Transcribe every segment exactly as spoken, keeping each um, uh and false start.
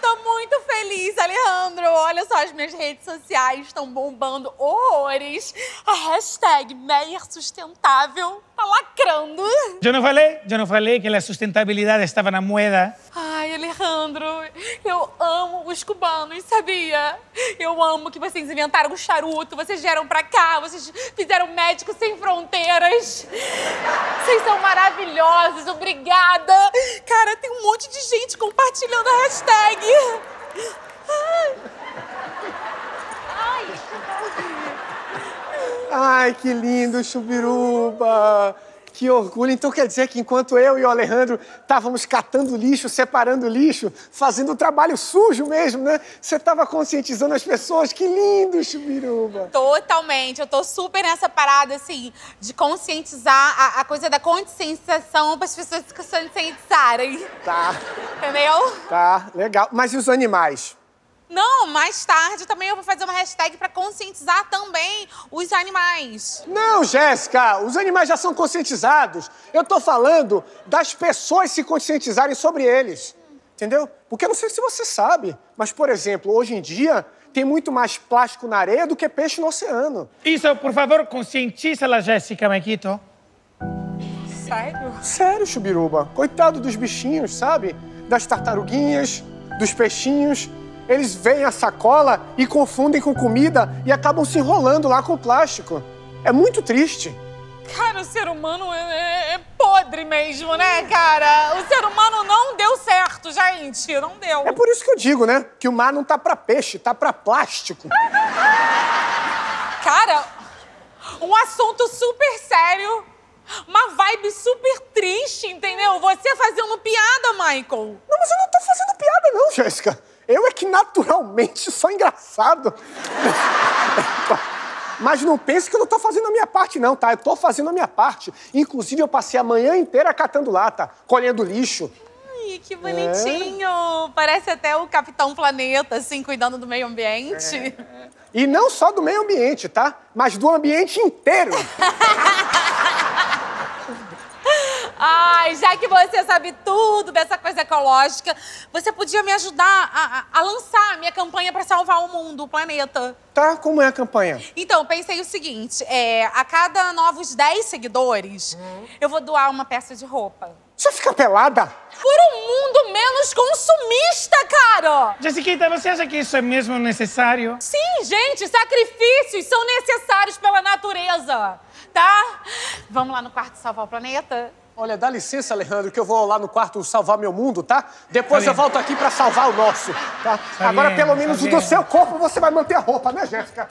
tô muito feliz, Alejandro. Olha só, as minhas redes sociais estão bombando horrores. A hashtag Meyer Sustentável tá lacrando. Eu não falei? Eu não falei que a sustentabilidade estava na moeda? Ai, Alejandro, eu amo os cubanos, sabia? Eu amo que vocês inventaram o charuto, vocês vieram pra cá, vocês fizeram Médicos Sem Fronteiras. Vocês são maravilhosos, obrigada. Cara, tem um monte de gente compartilhando a hashtag. Ai. Ai. Ai, que lindo, Chubiruba. Que orgulho. Então quer dizer que enquanto eu e o Alejandro estávamos catando lixo, separando lixo, fazendo o trabalho sujo mesmo, né? Você estava conscientizando as pessoas. Que lindo, Chubiruba. Totalmente. Eu tô super nessa parada, assim, de conscientizar a, a coisa da conscientização para as pessoas se conscientizarem. Tá. Entendeu? Tá, legal. Mas e os animais? Não, mais tarde também eu vou fazer uma hashtag para conscientizar também os animais. Não, Jéssica, os animais já são conscientizados. Eu tô falando das pessoas se conscientizarem sobre eles, entendeu? Porque eu não sei se você sabe, mas, por exemplo, hoje em dia tem muito mais plástico na areia do que peixe no oceano. Isso, por favor, conscientiza-la, Jéssica, Maquito. Sério? Sério, Chubiruba. Coitado dos bichinhos, sabe? Das tartaruguinhas, dos peixinhos. Eles veem a sacola e confundem com comida e acabam se enrolando lá com o plástico. É muito triste. Cara, o ser humano é, é, é podre mesmo, né, cara? O ser humano não deu certo, gente. Não deu. É por isso que eu digo, né? Que o mar não tá pra peixe, tá pra plástico. Cara, um assunto super sério, uma vibe super triste, entendeu? Você fazendo piada, Michael. Não, mas eu não tô fazendo piada não, Jéssica. Eu é que naturalmente sou engraçado. Mas não pense que eu não tô fazendo a minha parte, não, tá? Eu tô fazendo a minha parte. Inclusive, eu passei a manhã inteira catando lata, colhendo lixo. Ai, que bonitinho. É. Parece até o Capitão Planeta, assim, cuidando do meio ambiente. É. E não só do meio ambiente, tá? Mas do ambiente inteiro. Ai, já que você sabe tudo dessa coisa ecológica, você podia me ajudar a, a, a lançar a minha campanha para salvar o mundo, o planeta. Tá, como é a campanha? Então, pensei o seguinte, é, a cada novos dez seguidores, hum. eu vou doar uma peça de roupa. Você fica pelada? Por um mundo menos consumista, cara! Jessiquita, você acha que isso é mesmo necessário? Sim, gente, sacrifícios são necessários pela natureza, tá? Vamos lá no quarto salvar o planeta? Olha, dá licença, Alejandro, que eu vou lá no quarto salvar meu mundo, tá? Depois tá eu volto aqui pra salvar o nosso, tá? tá Agora, bem, pelo menos, tá o do seu corpo você vai manter a roupa, né, Jéssica?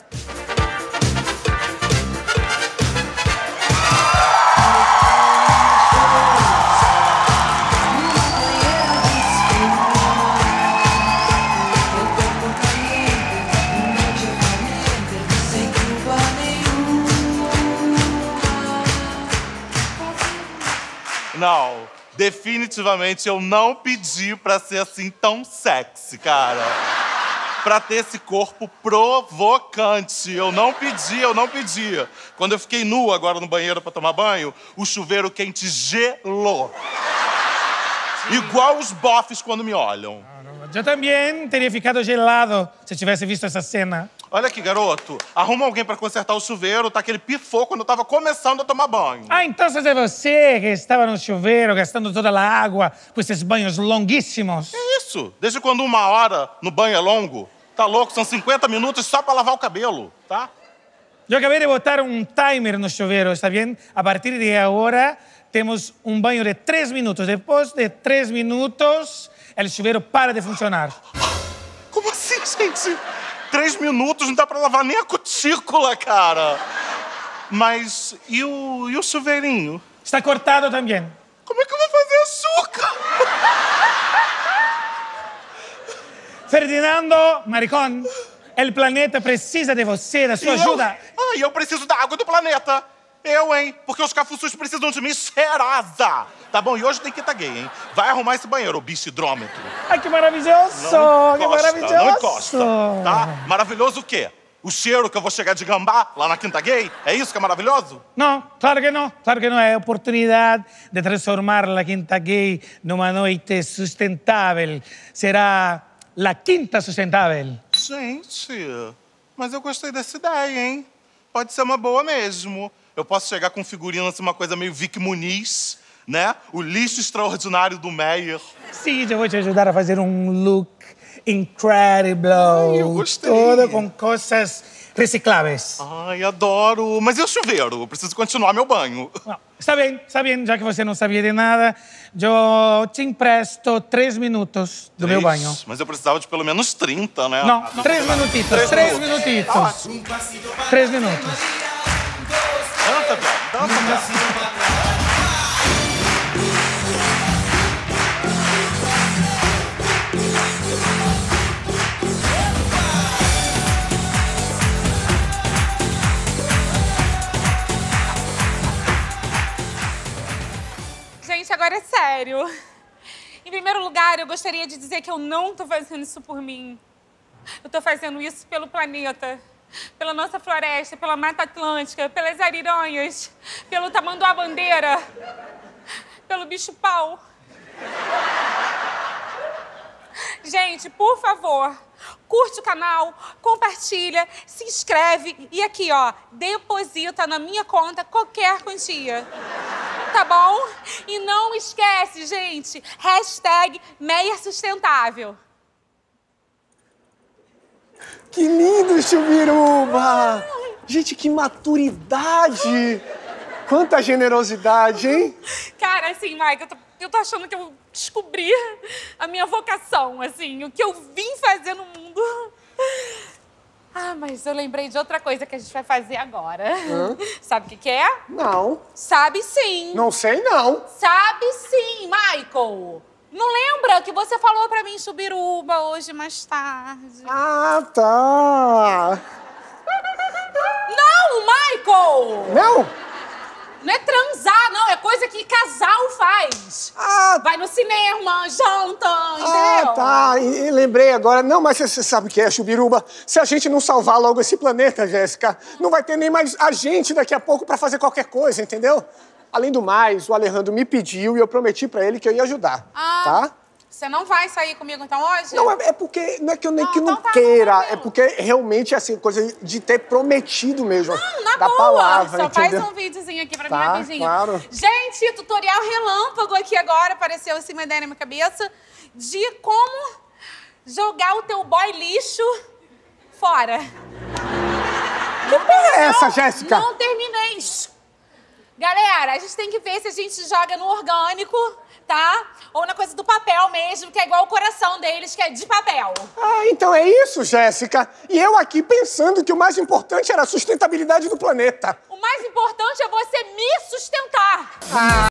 Não, definitivamente eu não pedi pra ser assim tão sexy, cara. Pra ter esse corpo provocante. Eu não pedi, eu não pedi. Quando eu fiquei nu agora no banheiro pra tomar banho, o chuveiro quente gelou. Igual os bofes quando me olham. Eu também teria ficado gelado se tivesse visto essa cena. Olha aqui, garoto. Arruma alguém pra consertar o chuveiro, tá? Que ele pifou quando eu tava começando a tomar banho. Ah, então é você que estava no chuveiro gastando toda a água com esses banhos longuíssimos. É isso. Desde quando uma hora no banho é longo? Tá louco? São cinquenta minutos só pra lavar o cabelo, tá? Eu acabei de botar um timer no chuveiro, está bem? A partir de agora, temos um banho de três minutos. Depois de três minutos, o chuveiro para de funcionar. Como assim, gente? Três minutos não dá pra lavar nem a cutícula, cara. Mas e o, e o chuveirinho? Está cortado também. Como é que eu vou fazer açúcar? Ferdinando, maricón, o planeta precisa de você, da sua e ajuda. Eu? Ah, e eu preciso da água do planeta. Eu, hein? Porque os cafuçus precisam de mim cheirosa. Tá bom? E hoje tem que tá gay, hein? Vai arrumar esse banheiro, o bicho hidrômetro. Ai, que maravilhoso! Não que encosta, maravilhoso! não encosta, tá? Maravilhoso o quê? O cheiro que eu vou chegar de gambá lá na Quinta Gay? É isso que é maravilhoso? Não, claro que não. Claro que não. É a oportunidade de transformar a Quinta Gay numa noite sustentável. Será la quinta sustentável. Gente, mas eu gostei dessa ideia, hein? Pode ser uma boa mesmo. Eu posso chegar com figurino assim, uma coisa meio Vicky Muniz, né? O lixo extraordinário do Meyer. Sim, eu vou te ajudar a fazer um look incredible. Ai, eu gostei. Todo com coisas recicláveis. Ai, adoro. Mas e o chuveiro? Eu preciso continuar meu banho. Não, está bem, está bem, já que você não sabia de nada, eu te empresto três minutos do meu banho. Mas eu precisava de pelo menos trinta, né? Não, três minutitos, três, três minutitos. Ah. Três minutos. Dança, Bel, dança, Bel. Gente, agora é sério. Em primeiro lugar, eu gostaria de dizer que eu não tô fazendo isso por mim. Eu tô fazendo isso pelo planeta, pela nossa floresta, pela Mata Atlântica, pelas ariranhas, pelo tamanduá-bandeira, pelo bicho-pau. Gente, por favor, curte o canal, compartilha, se inscreve e aqui, ó, deposita na minha conta qualquer quantia. Tá bom? E não esquece, gente, hashtag Meyer Sustentável. Que lindo, Chubiruba! Gente, que maturidade! Quanta generosidade, hein? Cara, assim, Mike, eu tô, eu tô achando que eu descobri a minha vocação, assim, o que eu vim fazer no mundo. Ah, mas eu lembrei de outra coisa que a gente vai fazer agora. Hã? Sabe o que que é? Não. Sabe sim. Não sei, não. Sabe sim, Michael. Não lembra que você falou pra mim em Chubiruba hoje mais tarde? Ah, tá. Não, Michael! Não? Não é transar, não. É coisa que casal faz. Ah, Vai no cinema, janta, ah entendeu? tá. E, e lembrei agora. Não, mas você sabe o que é, Chubiruba? Se a gente não salvar logo esse planeta, Jéssica, não vai ter nem mais a gente daqui a pouco pra fazer qualquer coisa, entendeu? Além do mais, o Alejandro me pediu e eu prometi pra ele que eu ia ajudar, Ah, tá? Você não vai sair comigo então hoje? Não, é, é porque, não é que eu nem Não, que não então tá, queira, tranquilo. é porque realmente, assim, coisa de ter prometido mesmo. Não, na da boa. palavra, Só entendeu? faz um videozinho aqui pra Tá, mim rapidinho. claro. Gente, tutorial relâmpago aqui agora, apareceu assim uma ideia na minha cabeça de como jogar o teu boy lixo fora. Que porra é essa, Jéssica? Não terminei. Galera, a gente tem que ver se a gente joga no orgânico, tá? Ou na coisa do papel mesmo, que é igual o coração deles, que é de papel. Ah, então é isso, Jéssica. E eu aqui pensando que o mais importante era a sustentabilidade do planeta. O mais importante é você me sustentar.